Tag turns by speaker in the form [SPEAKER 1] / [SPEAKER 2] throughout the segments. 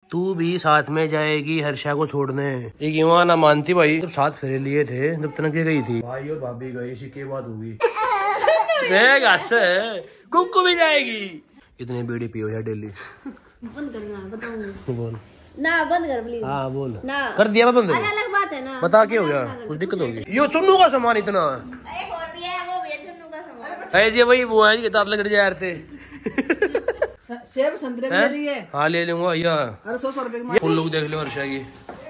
[SPEAKER 1] तू भी साथ में जाएगी हर्षा को छोड़ने। एक युवा ना मानती भाई, जब साथ फेरे लिए थे जब तनक के गई थी भाई और भाभी गई, इसी के बाद होगी कुक्कू भी जाएगी। इतनी बीड़ी पियो यार डेली।
[SPEAKER 2] बंद करना बताऊंगी।
[SPEAKER 1] बोल
[SPEAKER 2] ना, बंद कर प्लीज।
[SPEAKER 1] हाँ बोल
[SPEAKER 2] ना
[SPEAKER 1] कर दिया बंद।
[SPEAKER 2] अलग बात है ना।
[SPEAKER 1] बता क्या हो गया, कुछ दिक्कत होगी? यो चुन्नू का सामान इतना
[SPEAKER 2] एक और भी है, वो भी है चुन्नू का सामान।
[SPEAKER 1] ऐसे वही वो है दांत लग जा रहे थे।
[SPEAKER 3] सेब संतरे भी ले रही है।
[SPEAKER 1] हाँ ले लूंगा भैया।
[SPEAKER 3] अरे 100 रुपए की
[SPEAKER 1] फुल लुक देख लो हर्षा की।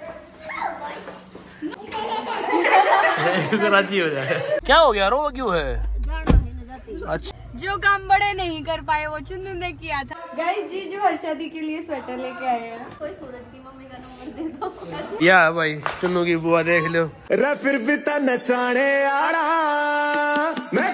[SPEAKER 1] कराची हो जाए। क्या हो गया, रो क्यों है? अच्छा
[SPEAKER 4] जो काम बड़े नहीं कर पाए वो चुन्नू ने किया था। गाइस जी जो हर्षा दी के लिए स्वेटर लेके आए हैं। कोई सूरज की मम्मी का नंबर दे दो।
[SPEAKER 1] या भाई चुन्नू की बुआ देख लो।
[SPEAKER 5] फिर भी नचाने आड़ा मैं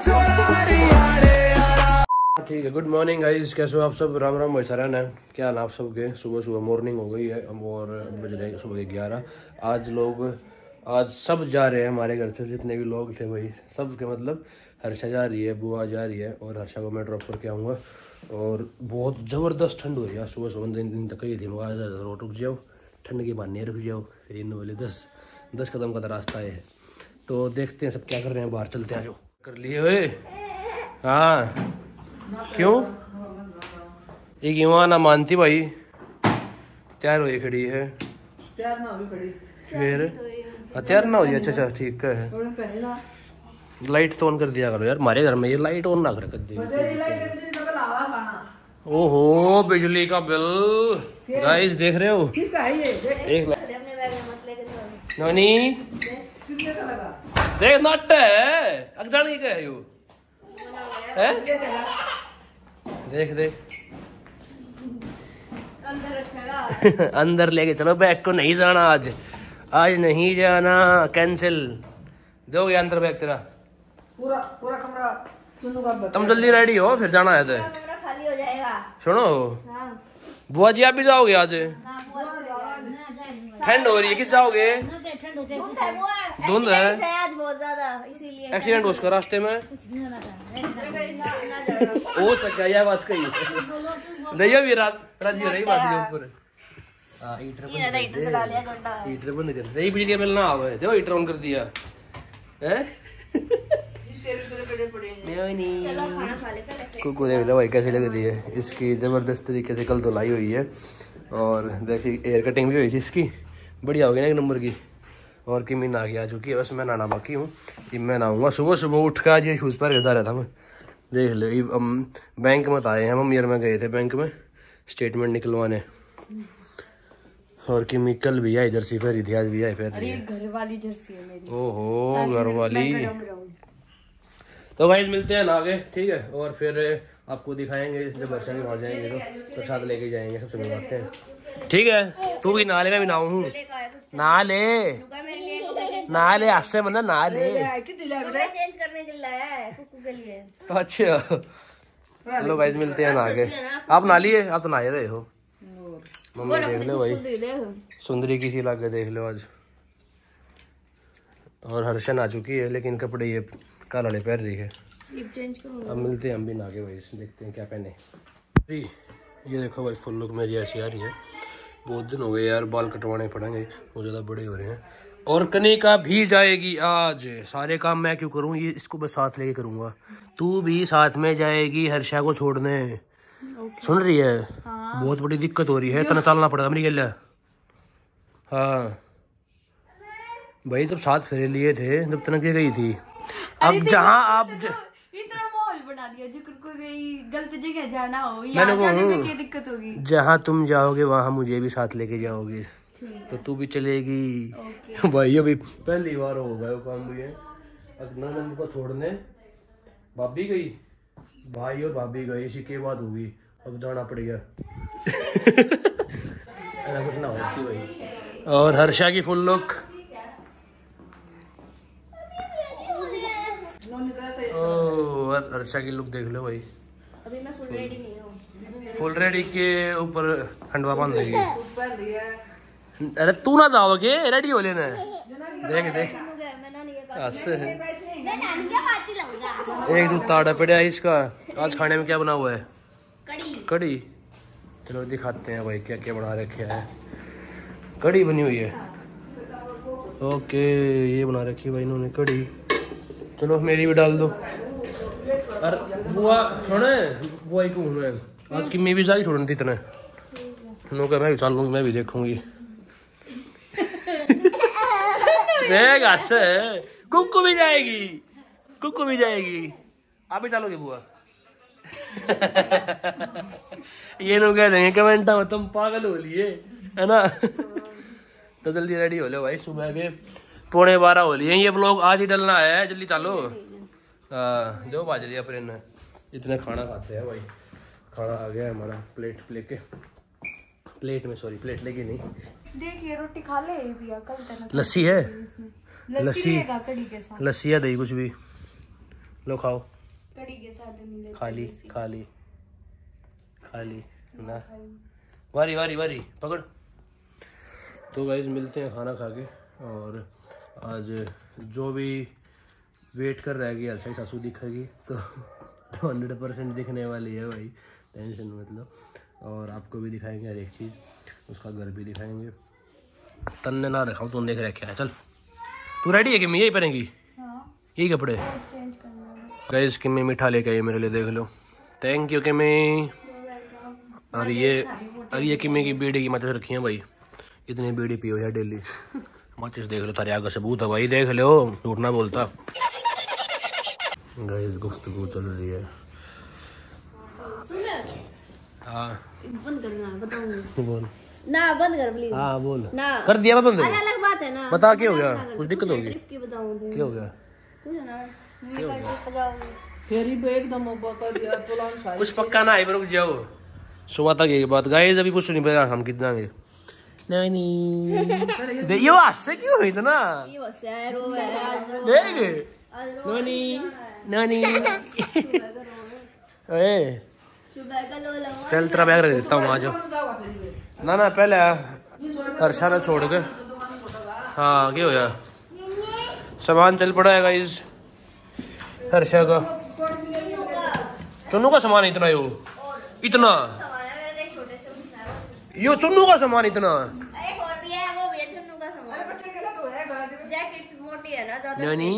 [SPEAKER 1] ठीक है। गुड मॉर्निंग गाइस, कैसे हो आप सब? राम राम भाई सरान है। क्या हाल आप सबके? सुबह सुबह मॉर्निंग हो गई है और बज रहे हैं सुबह 11। आज सब जा रहे हैं हमारे घर से, जितने भी लोग थे वही सब के, मतलब हर्षा जा रही है, बुआ जा रही है और हर्षा को मैं ड्रॉप करके आऊँगा। और बहुत ज़बरदस्त ठंड हो रही है। सुबह सुबह दिन तक ही थी रोड रुक जाओ, ठंड के बाद नहीं रुक जाओ। फिर इन बोले 10 कदम का तो रास्ता है। तो देखते हैं सब क्या कर रहे हैं, बाहर चलते हैं। जो कर लिए हुए। हाँ क्यों? एक युवा ना मानती भाई, तैयार हुई खड़ी है।
[SPEAKER 3] तैयार ना हुई खड़ी
[SPEAKER 1] फिर तैयार ना हो रही। अच्छा ठीक है। लाइट तो ऑन कर दिया करो यार, हमारे घर में ये लाइट ऑन रख दी। ओहो बिजली का बिल गाइस देख रहे हो? एक नोनी देख नट है अगजानी का है यो है? देख अंदर लेके चलो बैग को। नहीं जाना आज नहीं जाना, कैंसिल। दोगे अंदर बैग तेरा?
[SPEAKER 3] पूरा कमरा चुन्नू का।
[SPEAKER 1] तुम जल्दी रेडी हो, फिर जाना है तो
[SPEAKER 2] कमरा खाली हो जाएगा।
[SPEAKER 1] सुनो
[SPEAKER 2] हाँ।
[SPEAKER 1] बुआ जी आप भी जाओगे आज? ठंड हो रही है कि जाओगे? धुंध है
[SPEAKER 2] आज बहुत ज्यादा, इसीलिए
[SPEAKER 1] एक्सीडेंट हो उसका रास्ते में हो सकता है। यह बात कही नहीं भी राजी हो रही बात के ऊपर। हीटर बंद कर दे, बिजली का बिल ना आवे। देखो हीटर ऑन कर दिया है। कुकू देख लो भाई कैसी लग रही है इसकी, जबरदस्त तरीके से कल धुलाई हुई है। और देखिए हेयर कटिंग भी हुई थी इसकी, बढ़िया हो गई ना एक नंबर की। और किमी नहा के आ चुकी है, बस मैं नहाना बाकी हूँ। मैं नहाऊंगा सुबह उठ कर। आज ये शूज़ पर रहता रहता मैं। देख लो बैंक में आए हैं, मम्मी और मैं गए थे बैंक में स्टेटमेंट निकलवाने। और किमी कल भी आई जर्सी पहनी थी, आज भी आई पहनी है।
[SPEAKER 4] घर वाली जर्सी है मेरी।
[SPEAKER 1] ओहो घर वाली। तो भाई मिलते हैं ना आगे, ठीक है? और फिर आपको दिखाएंगे जब वर्षा के वहाँ जाएंगे तो प्रसाद लेके जाएंगे, सबसे मिलवाते हैं, ठीक है? तू भी नहा ले, मैं भी नहाऊँ। नहा ले आज से, मतलब नहा ले।
[SPEAKER 2] चेंज करने के लिए लाया है कुकू के लिए।
[SPEAKER 1] अच्छा चलो भाई मिलते हैं ना आगे। आप नहा लिए? आप तो नहा रहे हो। मम्मी देख लो भाई सुंदरी की सी लाके देख लो आज। और हर्षा नहा चुकी है लेकिन कपड़े ये काल वाले पहन रही है। अब मिलते हैं हम भी नहा के भाई, देखते हैं क्या पहने। ये देखो भाई फुल लुक मेरी ऐसी आ रही है। बहुत दिन हो गए यार, बाल कटवाने पड़ेंगे, बहुत ज़्यादा बड़े हो रहे हैं। और कनिका भी जाएगी आज। सारे काम मैं क्यों करूँ, ये इसको बस साथ लेके करूँगा। तू भी साथ में जाएगी हर्षा को छोड़ने। सुन रही है? हाँ। बहुत बड़ी दिक्कत हो रही है, तना चलना पड़ेगा मेरी गल। हाँ भाई जब साथ फेरे लिए थे जब तनक के गई थी। अब जहाँ आप
[SPEAKER 4] इतना माहौल बना दिया, जो कोई गलत जगह जाना हो
[SPEAKER 1] मैंने
[SPEAKER 4] क्या दिक्कत होगी?
[SPEAKER 1] जहाँ तुम जाओगे वहाँ मुझे भी साथ लेके जाओगे, तो तू भी चलेगी। भाई अभी पहली बार हो गया काम भी है। नंद को छोड़ने भाभी गई, भाई और भाभी गई, इसी के बाद होगी। अब जाना पड़ेगा कुछ ना होती भाई। और हर्षा की फुल लुक। हर्षा की लुक देख लो भाई।
[SPEAKER 2] अभी मैं फुल रेडी नहीं हूँ।
[SPEAKER 1] फुल रेडी के ऊपर खंडवा बांध देगी। अरे तू ना जाओगे, रेडी हो लेना। देख एक जो ताड़ा पड़ा है इसका। आज खाने में क्या बना हुआ है? कड़ी। चलो दिखाते हैं भाई क्या क्या बना रखे है। कढ़ी बनी हुई है। ओके ये बना रखी है भाई इन्होंने कढ़ी। चलो मेरी भी डाल दो। अरे बुआ सुने बुआ ही कहूँ मैं आज की मैं भी सारी छोड़नी थी इतने मैं भी चल लूँगी मैं भी देखूंगी। कुक्कू भी जाएगी कुक्कू भी जाएगी। आप भी चलोगे बुआ? ये लोग कह देंगे कमेंट में तुम पागल हो लिए है ना। तो जल्दी रेडी हो लो भाई सुबह के 11:15 हो लिए। ये व्लॉग आज ही डलना है जल्दी चलो। 2 बज रही है इतने खाना खाते हैं भाई। खाना आ गया हमारा प्लेट लेके प्लेट में सॉरी प्लेट लेके नहीं।
[SPEAKER 4] देखिए रोटी खा ले भैया कल तक।
[SPEAKER 1] लस्सी है
[SPEAKER 4] लस्सी कढ़ी के साथ।
[SPEAKER 1] लस्सी या दही कुछ भी लो खाओ।
[SPEAKER 4] कढ़ी के साथ नहीं
[SPEAKER 1] खाली ना वारी वारी वारी पकड़। तो गाइस मिलते हैं खाना खा के। और आज जो भी वेट कर रहा है कि अलसा की सासू दिखेगी तो 100% दिखने वाली है भाई टेंशन मतलब। और आपको भी दिखाएंगे हर एक चीज़ उसका घर भी दिखाएंगे। तन्ने ना रखा तूने देख रखा है। चल तू रेडी है कि मैं यही पहनेगी यही कपड़े। गाइस कि मैं मीठा लेके आई मेरे लिए देख लो। थैंक यू कि मैं। और ये कि मैं की बीड़ी की माचिस रखी है भाई। इतनी बीड़ी पियो यार डेली। माचिस देख लो तारे आगे सबूत है भाई देख लो झूठ ना बोलता। गाइस गुफ्तगू चल रही है। हाँ
[SPEAKER 2] बंद करना बताऊंगी।
[SPEAKER 1] बोल
[SPEAKER 2] ना बंद कर प्लीज।
[SPEAKER 1] हाँ बोल
[SPEAKER 2] ना
[SPEAKER 1] कर दिया बंद।
[SPEAKER 2] अरे अलग बात है ना।
[SPEAKER 1] बता क्या हो गया कुछ दिक्कत होगी
[SPEAKER 2] की बताऊं
[SPEAKER 1] क्या हो गया
[SPEAKER 3] फिर ही एकदम पका दिया पुलाव खाए।
[SPEAKER 1] कुछ पक्का ना है रुक जाओ सुबह तक ये बात। गाइस अभी कुछ नहीं पता हम कितना गए नहीं ये हाथ क्यों हुई ना
[SPEAKER 2] ये बस यार रो है
[SPEAKER 1] देख नानी नानी ए
[SPEAKER 2] सुबह का लो लो।
[SPEAKER 1] चल तेरा बैग रख देता हूँ आ जाओ। ना पहले हर्षा ना छोड़ के। हाँ क्या हो गया सामान चल पड़ा है गाइस हर्षा का। चुन्नू का सामान इतना इतना यो चुन्नू का सामान इतना।
[SPEAKER 2] एक और भी है वो भी है चुन्नू का सामान। जैकेट्स मोटी है ना ज्यादा
[SPEAKER 1] नानी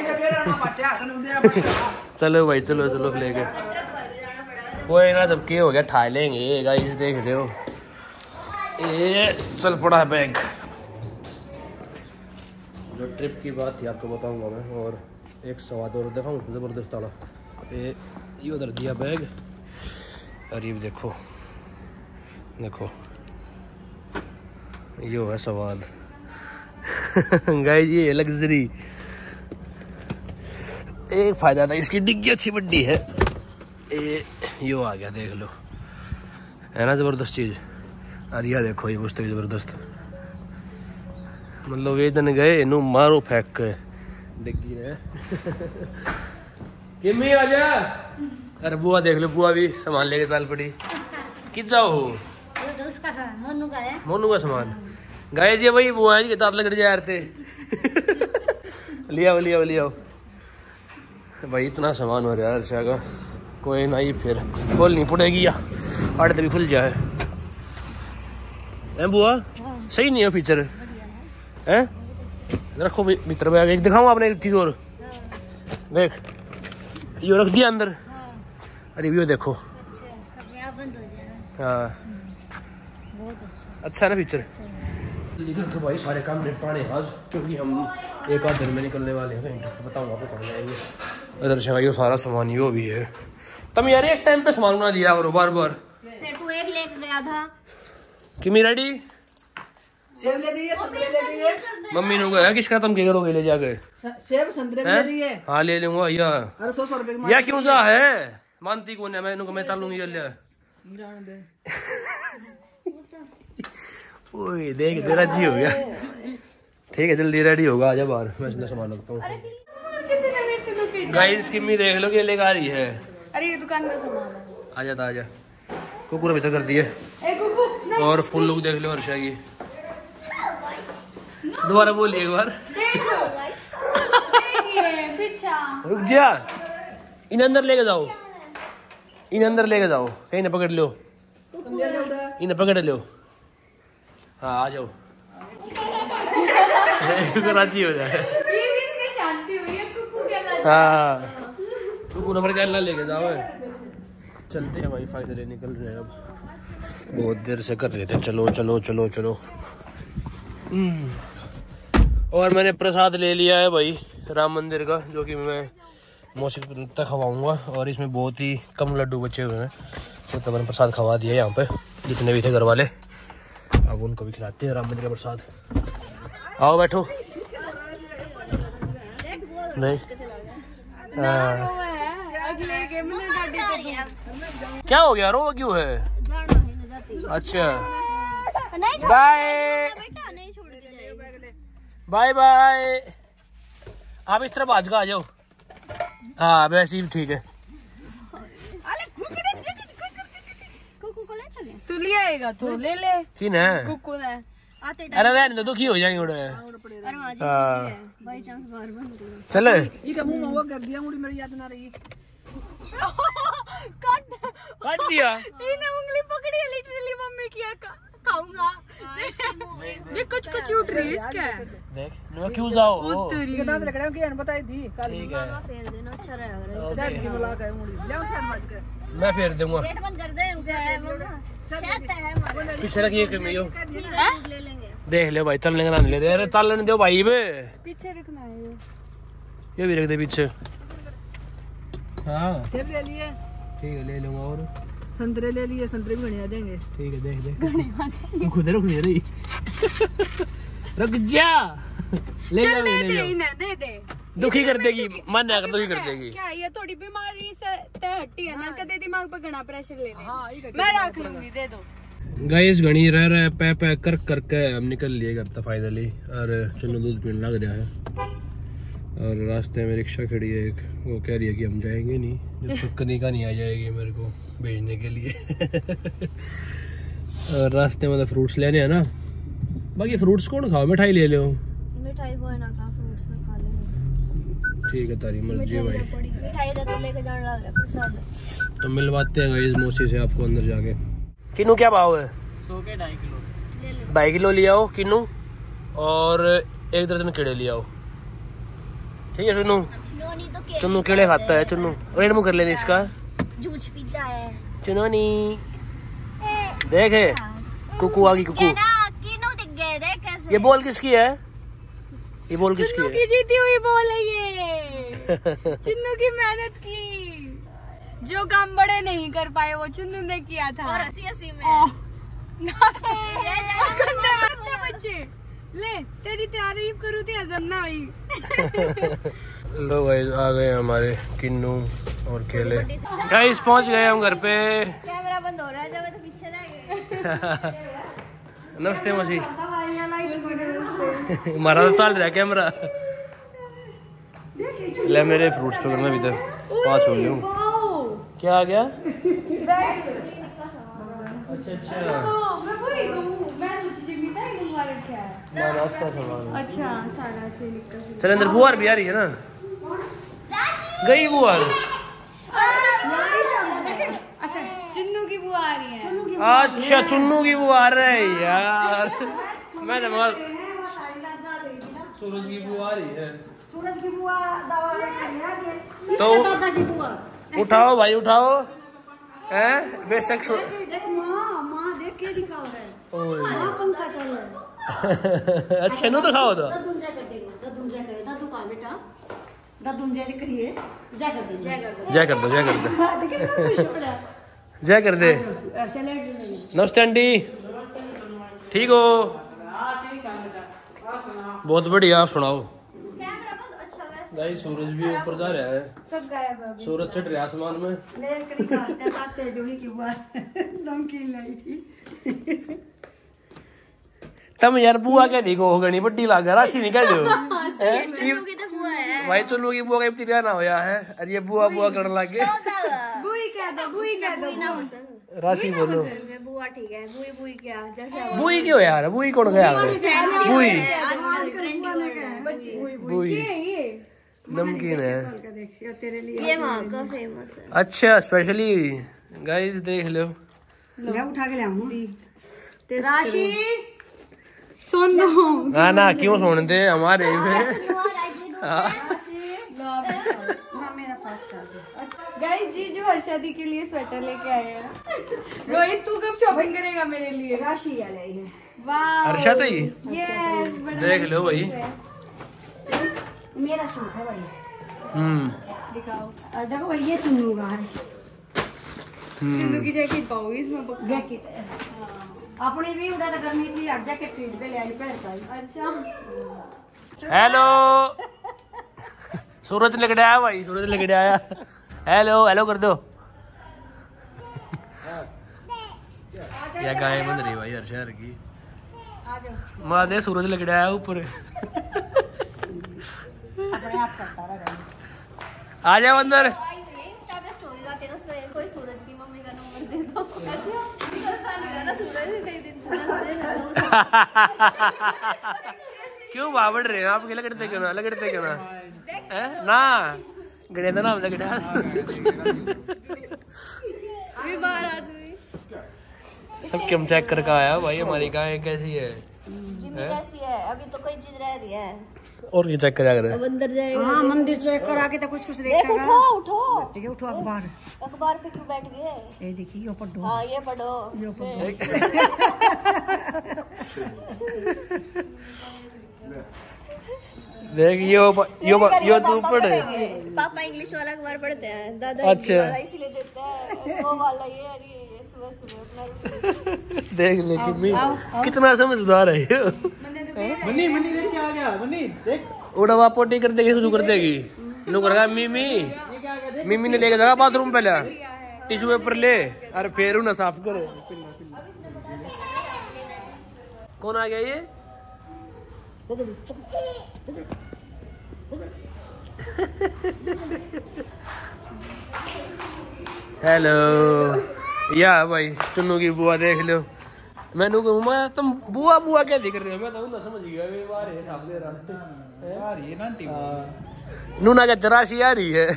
[SPEAKER 3] नहीं
[SPEAKER 1] चलो भाई चलो लेके कोई ना जब के हो गया ठा लेंगे गाइस देख रहे हो। ये चल पड़ा है बैग। जो ट्रिप की बात थी आपको बताऊंगा मैं। और एक सवाद और दिखाऊं ज़बरदस्त वाला। ये उधर दिया बैग और ये भी देखो ये है स्वाद। गाइस ये लग्जरी। एक फायदा था इसकी डिग्गी अच्छी बड्डी है। यो आ गया देख लो है ना जबरदस्त चीज। और यह देखो ये पुस्तक जबरदस्त मतलब वे दिन गए इनू मारो फेंक के डिग्गी ने। किम्मी आ जा। अरे बुआ देख लो बुआ भी सामान लेके चल पड़ी। किस जाओ मोनू का सामान। गाय जी वही बुआ है दांत लग जा रहे थे। लिया भाई इतना सामान हो रहा है अर्षा का कोई ना ही फिर खोलनी पड़ेगी या आड़े तभी खुल जाए। बुआ सही नहीं है फीचर है। रखो भीतर बैग एक दिखाऊं आपने एक चीज और देख यो रख दिया अंदर। अरे यो देखो हाँ अच्छा ना फीचर। लेकिन तो भाई सारे काम निपटाने आज क्योंकि हम एक आध दिन में निकलने वाले हैं। बताऊंगा आपको कहाँ जाएंगे। अर्षा का यो सारा सामान यो भी है। तुम यार एक टाइम पे सामान बना दिया करो बार बार।
[SPEAKER 2] तू एक लेके गया था
[SPEAKER 1] किमी रेडी
[SPEAKER 3] सेब ले जाइए संतरे ले जाइए।
[SPEAKER 1] मम्मी ने कहा किसका तुम क्या करोगे ले जाके।
[SPEAKER 3] सेब संतरे ले जाइए।
[SPEAKER 1] हाँ ले लूंगा या
[SPEAKER 3] अरे 100 रुपए की
[SPEAKER 1] या क्यों सा है मानती कौन है। मैं चलूंगी ले
[SPEAKER 3] जाने दे।
[SPEAKER 1] ओए देख तेरा जी हो गया। ठीक है जल्दी रेडी होगा आजा बाहर मैं इसमें सामान रखता हूँ। गाइस किम्मी देख लो कि लेकर आ रही है।
[SPEAKER 4] अरे ये दुकान में सामान है।
[SPEAKER 1] आजा कुकुर भीतर कर दिए। और फुल लुक देख लो हर्षा की। दोबारा बोलिए एक बार। रुक जा इन अंदर लेके जाओ कहीं ना पकड़ लो। इन्हें पकड़ लो। हाँ आ जाओ। कराची हो जाए।
[SPEAKER 4] शांति हुई है कुकू के लाल।
[SPEAKER 1] हाँ कुकू नंबर क्या लेके जाओ। चलते हैं भाई, फाइनली निकल रहे हैं अब। बहुत देर से कर रहे थे चलो चलो चलो चलो। और मैंने प्रसाद ले लिया है भाई राम मंदिर का, जो कि मैं मौसी तक खवाऊंगा। और इसमें बहुत ही कम लड्डू बचे हुए हैं, तो मैंने प्रसाद खवा दिया यहाँ पे जितने भी थे घर वाले। अब उनको भी खिलाते हैं राम मंदिर का प्रसाद। आओ बैठो। नहीं क्या हो गया, रो क्यों है? अच्छा बाय बाय बाय। आप इस तरफ आज का आ जाओ। हाँ वैसे ही ठीक है।
[SPEAKER 4] तू ले आएगा तो ले ले।
[SPEAKER 1] किन है
[SPEAKER 4] कुकू ने
[SPEAKER 1] अरे रहने दो, दुखी हो जाएंगे उड़े।
[SPEAKER 2] बाई चांस बाहर बंद हो
[SPEAKER 1] चले
[SPEAKER 3] ये का मुंह हुआ कर दिया, मुड़ी मेरी याद ना रही।
[SPEAKER 1] काट दिया।
[SPEAKER 4] इन्हें उंगली पकड़ी है लिटरली मम्मी की। खाऊंगा देख कुछ कुछ उठ रही है इसका।
[SPEAKER 1] देख नो क्यों जाओ।
[SPEAKER 3] ये दांत लग रहा है कि अन बताई थी कल।
[SPEAKER 1] ठीक है
[SPEAKER 2] फेर देना अच्छा रहेगा।
[SPEAKER 3] शायद की बुला के मुड़ी ले शायद माज के
[SPEAKER 1] मैं फेर दूंगा।
[SPEAKER 2] गेट बंद कर दे उसे है मम्मा। कहता है हमारे
[SPEAKER 1] पीछे रखिए कमियो।
[SPEAKER 2] ठीक है ले लेंगे।
[SPEAKER 1] देख ले भाई, चलने का नाम ले दे। अरे चलने दो भाई बे,
[SPEAKER 4] पीछे रखना है
[SPEAKER 1] ये भी रख दे पीछे। हाँ
[SPEAKER 3] सेब ले लिए,
[SPEAKER 1] ठीक है ले लूंगा। और
[SPEAKER 3] संतरे ले लिए, संतरे भी बढ़िया देंगे।
[SPEAKER 1] ठीक है देख देख खुद रुक नहीं रही। रुक जा ले
[SPEAKER 4] चल
[SPEAKER 1] ले
[SPEAKER 4] दे
[SPEAKER 1] ले
[SPEAKER 4] दे
[SPEAKER 1] लो।
[SPEAKER 4] इन्हें दे दे।
[SPEAKER 1] दुखी कर देगी, मन आकर दुखी कर देगी।
[SPEAKER 4] क्या ये थोड़ी बीमारी से तय हट्टी है ना, कदे दिमाग पे घना प्रेशर ले ले।
[SPEAKER 3] हाँ ये
[SPEAKER 4] मैं रख लूंगी, दे दो।
[SPEAKER 1] गाइस घनी रह रहा है पै पै कर करके हम निकल लिए घर तक फाइनली। और चुन्नू दूध पीने लग रहा है। और रास्ते में रिक्शा खड़ी है एक, वो कह रही है कि हम जाएंगे नहीं जब तक कनिका नहीं आ जाएगी मेरे को भेजने के लिए। और रास्ते में तो फ्रूट्स लेने हैं ना। बाकी फ्रूट्स कौन खाओ, मिठाई ले लो।
[SPEAKER 2] मिठाई को है ना खा, फ्रूट्स से खा लेंगे।
[SPEAKER 1] ठीक है तारी मर्जी है भाई।
[SPEAKER 2] मिठाई दे तो लेके जाने लग रहा प्रसाद।
[SPEAKER 1] तो मिलवाते हैं गाइस मौसी से आपको अंदर जाके। किन्नू क्या भाव है?
[SPEAKER 6] 100 के 2.5 किलो।
[SPEAKER 1] 2.5 किलो लिया हो किन्नू, और 1 दर्जन कीड़े लिया हो। ठीक है चुन्नू।
[SPEAKER 2] नोनी तो केले
[SPEAKER 1] चुन्नू कीड़े खाता है। चुन्नू रेड मुंह कर लेने इसका।
[SPEAKER 2] जूझ पीता है।
[SPEAKER 1] चुनोनी देखे कुकू आ गई। कुकू
[SPEAKER 2] ये ना किनो दिख गए देख कैसे।
[SPEAKER 1] ये बॉल किसकी है? ये बॉल किसकी
[SPEAKER 4] चुन्नू
[SPEAKER 1] है?
[SPEAKER 4] की जीती हुई बॉल है ये। चुन्नू की मेहनत की, जो काम बड़े नहीं कर पाए वो चुन्नू ने किया था।
[SPEAKER 2] और हंसी हंसी में
[SPEAKER 4] गंदे बच्चे ले, तेरी तारीफ करूँ थी हजम ना हुई।
[SPEAKER 1] लोग आ गए हमारे किन्नू और केले। गाइस पहुंच गए हम घर पे।
[SPEAKER 2] कैमरा बंद हो रहा है, जब मैं तो पीछे रह गए।
[SPEAKER 1] नमस्ते मौसी। हमारा तो चल रहा है कैमरा। ले मेरे फ्रूट्स तो करना भी था, 5 हो लूं। क्या आ गया? अच्छा अच्छा ना अच्छा सामान।
[SPEAKER 4] अच्छा सारा
[SPEAKER 1] चल अंदर। बुआर भी आ रही है ना? गई बुआर।
[SPEAKER 4] अच्छा चुन्नू की बुआ आ रही है।
[SPEAKER 1] अच्छा चुन्नू की बुआ आ रही है यार। मैं तो सूरज की बुआ आ रही है।
[SPEAKER 3] सूरज की बुआ दवा
[SPEAKER 1] तो उठाओ भाई उठाओ। हैं बेशक
[SPEAKER 3] देख माँ देख के दिखाओ है।
[SPEAKER 1] ओए
[SPEAKER 3] पंखा चल रहा है।
[SPEAKER 1] अच्छा नु दिखाओ तो।
[SPEAKER 3] ददुंजा कर देगा, ददुंजा करे, दादू का बेटा ददुंजा लिख रही है। जय कर दे, जय कर दे,
[SPEAKER 1] जय कर दो जय कर दो
[SPEAKER 3] देखिए सब खुश हो रहा है।
[SPEAKER 1] जय कर दे।
[SPEAKER 3] सैलेड
[SPEAKER 1] नमस्ते आंटी, ठीक हो? बहुत बढ़िया, आप सुनाओ।
[SPEAKER 2] कैमरा बंद। अच्छा वैसे
[SPEAKER 1] गाइस सूरज भी ऊपर जा रहा है।
[SPEAKER 4] सब गायब है।
[SPEAKER 1] सूरज चढ़ रहा है आसमान में।
[SPEAKER 3] ले करी का ताते जोड़ी की बुआ नमकीन लाई थी।
[SPEAKER 1] तम यार बुआ क्या देखो हो गनी बड्डी लागा राशि निकल दो।
[SPEAKER 2] चुन्नू की तो बुआ है।
[SPEAKER 1] भाई चुन्नू की बुआ का इब्तिदा ना होया है। अरे ये बुआ बुआ करने लगे।
[SPEAKER 3] बुई कह दो, बुई कह दो।
[SPEAKER 2] ना पसंद
[SPEAKER 1] राशि बोलो।
[SPEAKER 2] बुआ ठीक है। बुई बुई क्या जैसे
[SPEAKER 1] बुई क्यों यार? बुई कौन गया? बुई
[SPEAKER 2] आजकल ट्रेंडी वर्ड है।
[SPEAKER 1] बुई नमकीन है।
[SPEAKER 3] देखिए तेरे लिए
[SPEAKER 2] ये वहाँ का फेमस है।
[SPEAKER 1] अच्छा स्पेशली गाइस देख लो।
[SPEAKER 3] ले उठा के ले आऊं राशि
[SPEAKER 4] सुन दो
[SPEAKER 1] ना क्यों सुनते हमारे
[SPEAKER 4] गाइस जीजू हर्षा दी के लिए स्वेटर लेके आए हैं। रोहित तू कब शॉपिंग करेगा मेरे लिए?
[SPEAKER 3] राशि आ रही है।
[SPEAKER 4] वाह
[SPEAKER 1] हर्षा तो ही
[SPEAKER 4] यस
[SPEAKER 1] देख लो भाई।
[SPEAKER 3] मेरा सूट है भाई।
[SPEAKER 4] दिखाओ।
[SPEAKER 3] और देखो भाई ये चुन्नू का है।
[SPEAKER 4] चुन्नू की जैकेट पाऊंगी इसमें
[SPEAKER 3] जैकेट है। अपनी भी उड़ा करनी थी यार जैकेट खरीद के ले आई पहनता ही।
[SPEAKER 4] अच्छा
[SPEAKER 1] हेलो सूरज लग आया भाई, सूरज लग आया। हेलो हेलो कर दो। या गाय बन रही भाई हर्षा की। माँ दे सूरज लग आया ऊपर।
[SPEAKER 3] अपने आप करता रहा।
[SPEAKER 1] आ जाओ अंदर।
[SPEAKER 2] इंस्टा पे स्टोरी आती है ना, उसमें कोई सूरज की मम्मी का नंबर दे दो। अच्छा सूरज कई दिन सूरज
[SPEAKER 1] क्यों बावड़ रहे हो आप? लगड़ते क्यों ना ना गणे का नाम लगड़ा।
[SPEAKER 4] बाहर आदमी
[SPEAKER 1] सब क्यों चेक करके आया भाई हमारी गाय कैसी है?
[SPEAKER 2] जिम्मी कैसी है? अभी तो कोई चीज रह रही है
[SPEAKER 1] और ये चेक करा कर।
[SPEAKER 2] अब अंदर जाएगा।
[SPEAKER 3] हाँ मंदिर चेक करा के तो कुछ
[SPEAKER 2] देख
[SPEAKER 3] देखेगा।
[SPEAKER 2] उठो उठो
[SPEAKER 3] ठीक है उठो अखबार।
[SPEAKER 2] अखबार पे क्यों बैठ गए?
[SPEAKER 3] ये देखिए यो पढ़ो।
[SPEAKER 2] हाँ ये पढ़ो।
[SPEAKER 1] देख यो तू पढ़।
[SPEAKER 2] पापा इंग्लिश वाला अखबार पढ़ते हैं, दादा
[SPEAKER 1] अच्छा।
[SPEAKER 2] हिंदी वाला इसलिए देते हैं। वो वाला ये और ये सुबह सुबह अपना
[SPEAKER 1] देख ले जिम्मी कितना समझदार है।
[SPEAKER 6] बनी देख क्या आ गया। बनी देख
[SPEAKER 1] उड़वा पोटी कर देगी शुरू कर देगी। नु करेगा मिमी ने लेके जाएगा बाथरूम पहले टिश्यू पेपर ले और फिर उन्हें साफ करे। कौन आ गया ये? हेलो या भाई चुन्नू की बुआ देख लो। मैंने मैं तुम बुआ क्या दिख रहे हो? मैं तो ना समझ गया वे बारे हिसाब दे रहा
[SPEAKER 6] यार ये ना टीम
[SPEAKER 1] नूना का तराशी आ रही है।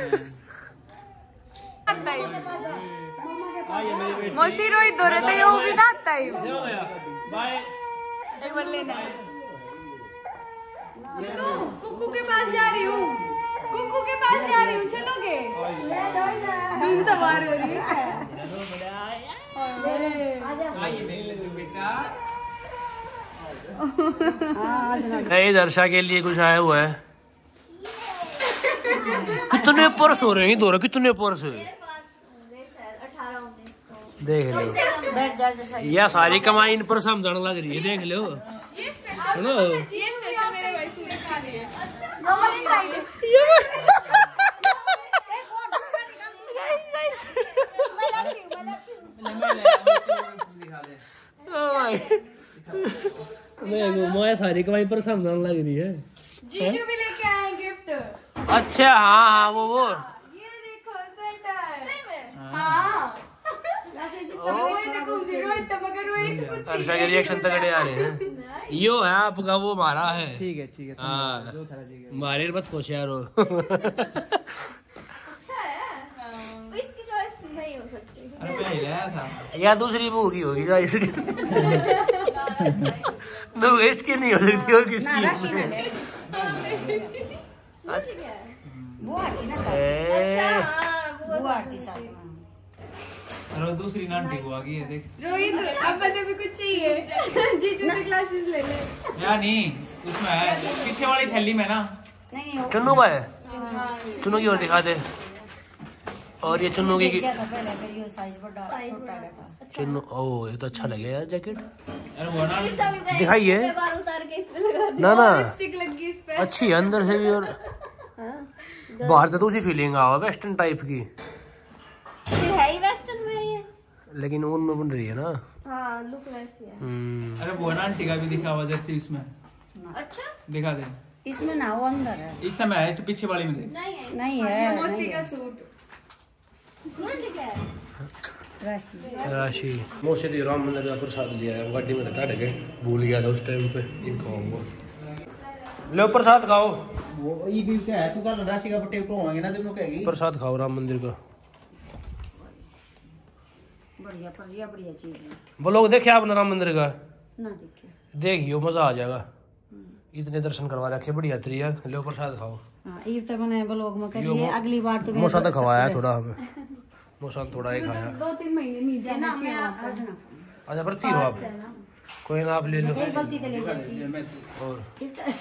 [SPEAKER 4] मौसी रोहित दो रहे थे वो भी ना आता है।
[SPEAKER 1] बाय
[SPEAKER 4] एक बार लेना है। कुकू के पास जा रही हूँ। कुकू के पास जा रही हूँ, चलोगे? धुन सवार हो रही है।
[SPEAKER 1] दर्शा के लिए कुछ आया हुआ है। कितने पर्स हो रहे हैं इधर? कितने पर्स? देख लो
[SPEAKER 3] बैठ जा जैसा।
[SPEAKER 1] यह सारी कमाई इन पर समझाने लग रही है। देख लो सुनो
[SPEAKER 4] मेरे भाई सूरज खा रही है।
[SPEAKER 1] मैं सारी कमाई पर समझाने लग रही है।
[SPEAKER 4] जीजू भी लेके आए गिफ्ट।
[SPEAKER 1] अच्छा हाँ वो
[SPEAKER 4] ये देखो स्वेटर। हाँ रोहित देखो रोहित तो मगर रोहित कुछ
[SPEAKER 1] हर्षा के रिएक्शन तगड़े आ रहे हैं। यो है आपका वो हमारा है।
[SPEAKER 6] ठीक है
[SPEAKER 1] हाँ मारे बस खुश यार।
[SPEAKER 2] अच्छा है। इसकी चॉइस नहीं हो सकती।
[SPEAKER 6] अरे मैं ही लाया था।
[SPEAKER 1] या दूसरी बहू की होगी क्या इसकी? नो इसकी नहीं हो सकती और किसकी?
[SPEAKER 3] वो आती ना साथ। वो आती साथ में।
[SPEAKER 6] अरे दूसरी नांटी को आ गई है देख।
[SPEAKER 4] रोहित अब मुझे भी कुछ चाहिए। जीजू की क्लासेस ले ले।
[SPEAKER 6] या नहीं उसमें है पीछे वाली थैली में ना।
[SPEAKER 3] नहीं
[SPEAKER 1] चुन्नू का है। चुन्नू की और दिखा दे। और ये चुन्नू की
[SPEAKER 3] था पहले फिर ये साइज बड़ा छोटा गया था।
[SPEAKER 1] चुन्नू ओह ये तो अच्छा लगे यार जैकेट।
[SPEAKER 6] अरे वो ना
[SPEAKER 1] दिखाइए
[SPEAKER 2] बाल उतार के इसमें लगा दे।
[SPEAKER 1] ना
[SPEAKER 4] लिपस्टिक लगी इस पे।
[SPEAKER 1] अच्छी है अंदर से भी और बाहर से तो उसी फीलिंग आ वेस्टर्न टाइप की।
[SPEAKER 2] फिर है ही वेस्टर्न में ये।
[SPEAKER 1] लेकिन ऊन में बन रही है ना।
[SPEAKER 2] हाँ लुक वैसी है।
[SPEAKER 6] अरे वो ना आंटी का भी दिखा हुआ जर्सी इसमें।
[SPEAKER 2] अच्छा
[SPEAKER 6] दिखा दे
[SPEAKER 3] इसमें ना वो अंदर है।
[SPEAKER 6] इस समय है, इस पीछे वाली में देख।
[SPEAKER 2] नहीं है।
[SPEAKER 3] नहीं है
[SPEAKER 4] मौसी का सूट।
[SPEAKER 2] सूरज क्या है?
[SPEAKER 3] राशि।
[SPEAKER 1] राशि मोसे दी राम मंदिर का प्रसाद लिया है। गाड़ी में रखा के भूल गया था उस टाइम पे। खाऊंगा लो प्रसाद खाओ।
[SPEAKER 6] वो ये भी क्या है? तू कल राशि का पट्टे ऊपर होंगे ना तुम लोग कहेगी।
[SPEAKER 1] प्रसाद खाओ राम मंदिर का।
[SPEAKER 3] बढ़िया बढ़िया बढ़िया चीज है।
[SPEAKER 1] वो लोग देखे आपने राम मंदिर का?
[SPEAKER 3] ना देखिए।
[SPEAKER 1] देखियो मजा आ जाएगा। इतने दर्शन करवा रखे, बढ़िया तरीका। लो प्रसाद खाओ।
[SPEAKER 3] हाँ ईद तक मैंने ब्लॉग में करिए, अगली बार तो
[SPEAKER 1] मोसा तो खवाया है थोड़ा हमें। मोसा थोड़ा ही खाया।
[SPEAKER 4] 2-3 महीने नहीं जाना चाहिए वहाँ पर।
[SPEAKER 1] अच्छा भर्ती हो आप? कोई ना, आप ले लो।
[SPEAKER 3] एक बल्टी तो ले जाती
[SPEAKER 1] और
[SPEAKER 3] इसका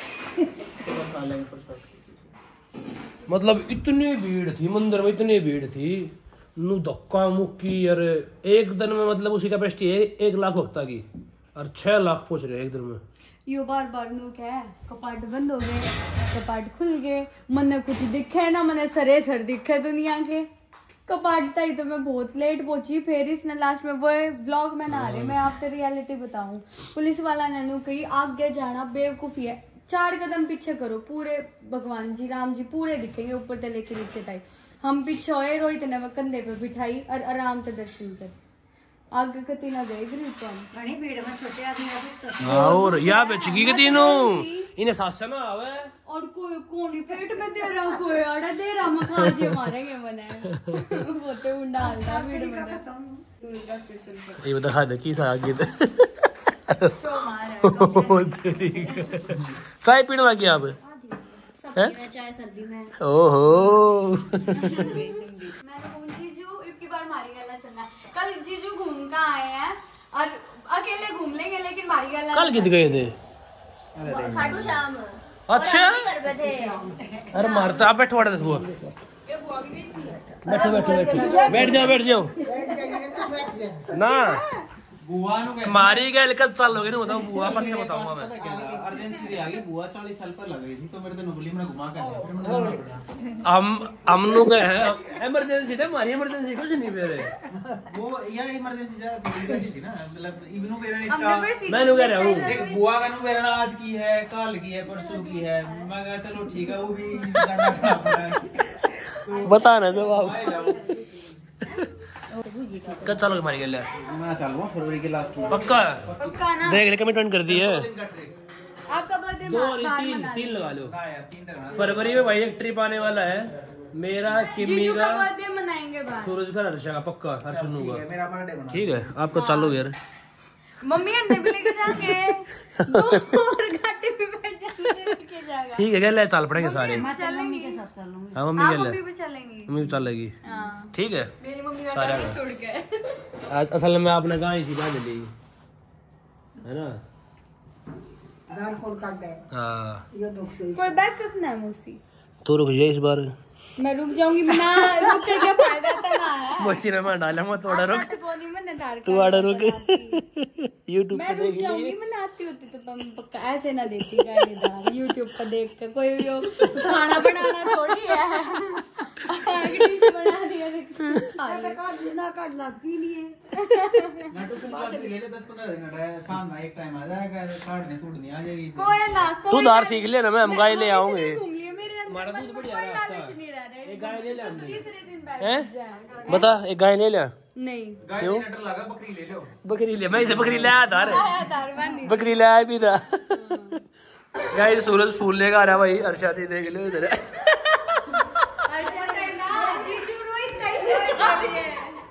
[SPEAKER 1] मतलब इतनी भीड़ थी मंदिर में, इतनी भीड़ थी नू धक्का मुक्की। और एक दिन में मतलब उसकी कैपेसिटी है 1 लाख भक्ता की, और 6 लाख पहुंच रहे एक दिन में।
[SPEAKER 4] यो बार नु क्या है, कपाट बंद हो गए, कपाट खुल गए, मने कुछ दिखे ना, मने सरे सर दिखे दुनिया के कपाट तई। तो मैं बहुत लेट पहुंची, फिर इसने लास्ट में वो व्लॉग में ना आ रहे, मैं आपको रियलिटी बताऊं। पुलिस वाला ने नु कही आगे जाना बेवकूफी है, 4 कदम पीछे करो, पूरे भगवान जी राम जी पूरे दिखेंगे ऊपर से लेके नीचे तक। हम पीछे होए, रोहित ने कंधे पे बिठाई और आराम से दर्शन कर। आगे कती ना गए
[SPEAKER 3] बड़ी भीड़ में छोटे आदमी तो
[SPEAKER 1] और या बेचगी के तीनों इन्हें सासा ना आवे,
[SPEAKER 4] और कोई कोनी पेट में दे रहा, कोई आड़ा दे रहा, मखा जी मारेंगे मने बोते उंडा हल्दा भीड़ में। सूरज का स्पेशल
[SPEAKER 1] ये बता दे की सा आगे
[SPEAKER 4] शो मार
[SPEAKER 1] चाय पीने लगी आप?
[SPEAKER 3] सर्दी में चाय सर्दी में।
[SPEAKER 1] ओहो
[SPEAKER 4] मैंने जीजू इतनी बार मारी गला चलना। कल जीजू घूम का आए हैं और अकेले घूम लेंगे, लेकिन मारी गला
[SPEAKER 1] कल कित गए थे?
[SPEAKER 2] खाटू श्याम।
[SPEAKER 1] अच्छा
[SPEAKER 2] कर थे।
[SPEAKER 1] अरे मारता आप बैठो, बैठो बैठो बैठ जाओ ना।
[SPEAKER 6] बुआ नु के
[SPEAKER 1] मारी गए कब साल हो गए ना, बुआ पर से बताऊंगा मैं।
[SPEAKER 6] अर्जेंसी आ गई, बुआ 40 साल पर लग गई थी, तो मेरे तो नुबली में घुमा कर फिर मैंने जाना पड़ा।
[SPEAKER 1] हम लोग गए हैं इमरजेंसी थे, हमारी इमरजेंसी कुछ नहीं पे रहे।
[SPEAKER 6] वो या इमरजेंसी जा थी ना, मतलब इब्नू बेरा ने इसका
[SPEAKER 1] मैं कह रहा हूँ
[SPEAKER 6] देख बुआ का नु बेरा आज की है, कल की है, परसों की है। मैं कहा चलो ठीक है, वो भी जाना पड़ा।
[SPEAKER 1] बता ना दो आप कब चलोगे हमारी गले?
[SPEAKER 6] मैं चल रहा हूं फरवरी के लास्ट में।
[SPEAKER 1] पक्का
[SPEAKER 4] पक्का ना।
[SPEAKER 1] देख ले कमिटमेंट कर दी है।
[SPEAKER 4] आपका बर्थडे
[SPEAKER 1] 2 और
[SPEAKER 4] बाहर
[SPEAKER 1] 3
[SPEAKER 4] मना
[SPEAKER 1] 3 लगा लो।
[SPEAKER 6] हां यार 3 तक
[SPEAKER 1] फरवरी में भाई एक ट्रिप आने वाला है मेरा, किमी
[SPEAKER 4] जीजू का
[SPEAKER 1] का,
[SPEAKER 4] बर्थडे मनाएंगे बाहर।
[SPEAKER 1] सूरज का, हर्षा का, पक्का हर सुनू का।
[SPEAKER 6] मेरा बर्थडे बना।
[SPEAKER 1] ठीक है आपको चालू यार।
[SPEAKER 4] मम्मी अंडे भी लेके जाएंगे, 2 और गाड़ी में बैठ जाएंगे, लेके जाएगा।
[SPEAKER 1] ठीक है गले चल पड़ेंगे सारे।
[SPEAKER 3] मैं चलूंगी के साथ चलूंगी।
[SPEAKER 1] हाँ मम्मी
[SPEAKER 4] हाँ
[SPEAKER 1] गले,
[SPEAKER 4] मम्मी भी चलेंगी।
[SPEAKER 1] मम्मी भी चलेगी।
[SPEAKER 4] हाँ
[SPEAKER 1] ठीक है।
[SPEAKER 4] मेरी मम्मी का
[SPEAKER 1] सारा
[SPEAKER 4] घर छोड़ के।
[SPEAKER 1] आज असल में आपने कहा इसी बात ली है ना।
[SPEAKER 3] दाल कौन काट गए
[SPEAKER 1] हाँ
[SPEAKER 3] ये दुख से।
[SPEAKER 4] कोई बैकअप ना मौसी,
[SPEAKER 1] तो रुक जाए इस बार।
[SPEAKER 4] मैं रुक जाऊंगी बिना रुक कर क्या फायदा था है।
[SPEAKER 1] मस्ती में मैं डाला मत थोड़ा रुक,
[SPEAKER 4] तो गोदी में नदार
[SPEAKER 1] तू आड़ा रुक। यूट्यूब
[SPEAKER 4] मैं
[SPEAKER 1] पे
[SPEAKER 4] रुक
[SPEAKER 1] देख
[SPEAKER 4] जाऊंगी,
[SPEAKER 1] ली।
[SPEAKER 4] मैं आती होती तो पक्का ऐसे ना देती गाली दाल यूट्यूब पर देख कर। कोई यो खाना बनाना थोड़ी है, डिश बना दिया
[SPEAKER 3] काट ला पी लिए।
[SPEAKER 6] मैं तो सुबह से ले ले 10-15 दिन है, शाम ना एक टाइम आ जाएगा, काट दे टूट नहीं आ जाएगी।
[SPEAKER 4] कोई ना
[SPEAKER 1] तू दार सीख ले ना, मैं हम गाय ले आऊंगे।
[SPEAKER 4] घूम लिए मेरे अंदर मन में कोई लालच नहीं रह रहा है।
[SPEAKER 1] एक गाय ले ले हमने।
[SPEAKER 4] तीसरे दिन
[SPEAKER 1] हैं?
[SPEAKER 4] बैठ जाए
[SPEAKER 1] बता एक गाय ले ले।
[SPEAKER 4] नहीं
[SPEAKER 6] गाय ने डर लगा, बकरी ले लो।
[SPEAKER 1] बकरी ले, मैं इसे बकरी ले आया था।
[SPEAKER 4] आया दारवानी
[SPEAKER 1] बकरी ले आया भी था। गाय सूरज फूल लेकर आ रहा भाई, अर्षा दी देख लो इधर।
[SPEAKER 4] अर्षा कहना जीजू रोहित कैसे खा लिए।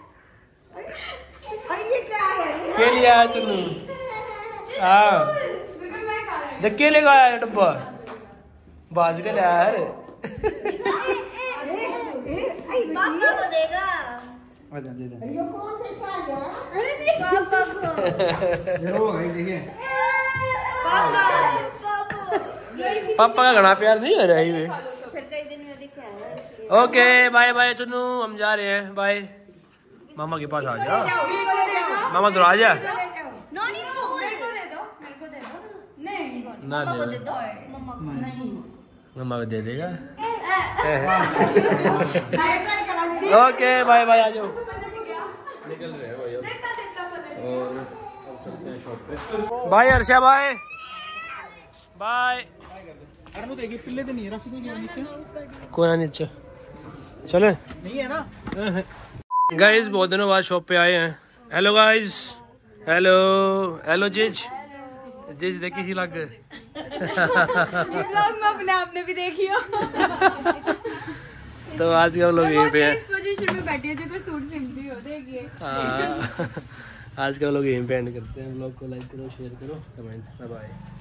[SPEAKER 3] ये क्या है?
[SPEAKER 1] के लिए आया चुन्नू? हाँ देख के लेकर आया डब्बा, बाज के ले आया यार।
[SPEAKER 2] पापा को देगा।
[SPEAKER 6] आजा दे दे।
[SPEAKER 3] ये कौन देता है?
[SPEAKER 4] अरे नहीं
[SPEAKER 2] पापा को।
[SPEAKER 6] ये हो गई देखिए।
[SPEAKER 1] पापा का घना प्यार नहीं हो रहा है।
[SPEAKER 2] फिर कई दिन में दिखा है इसलिए।
[SPEAKER 1] ओके बाय बाय चुन्नू, हम जा रहे हैं, बाय। मामा के पास आ जा, मामा तो आ जा।
[SPEAKER 4] नॉनी नो मेरे को दे दो, मेरे को दे दो। नहीं
[SPEAKER 1] ना
[SPEAKER 2] मम्मा को
[SPEAKER 1] दे
[SPEAKER 2] दे दो। मम्मा को नहीं।
[SPEAKER 1] मामा को दे देगा। ओके बाय बाय, आ जाओ। निकल रहे हो
[SPEAKER 4] देखता देखता पलट।
[SPEAKER 1] और अब चलते हैं शॉप पे। Bye Harsha, bye bye.
[SPEAKER 6] अरे वो देखिए पिल्ले तो नहीं है, रस्सी तो नीचे
[SPEAKER 1] कोई ना नीचे चले।
[SPEAKER 6] नहीं है ना।
[SPEAKER 1] गाइस बहुत दिनों बाद शॉप पे आए हैं। हेलो गाइस, हेलो हेलो जिज जिज देखी सी लग।
[SPEAKER 4] ये ब्लॉग में अपने आप ने भी देखी हो।
[SPEAKER 1] तो आज के हम लोग यहीं पे हैं।
[SPEAKER 4] इस पोजीशन में बैठी है जो सूट सिलती हो, देखिए।
[SPEAKER 1] आज के हम लोग यहीं पे एंड करते हैं। व्लॉग को लाइक करो, शेयर करो, कमेंट। Bye bye.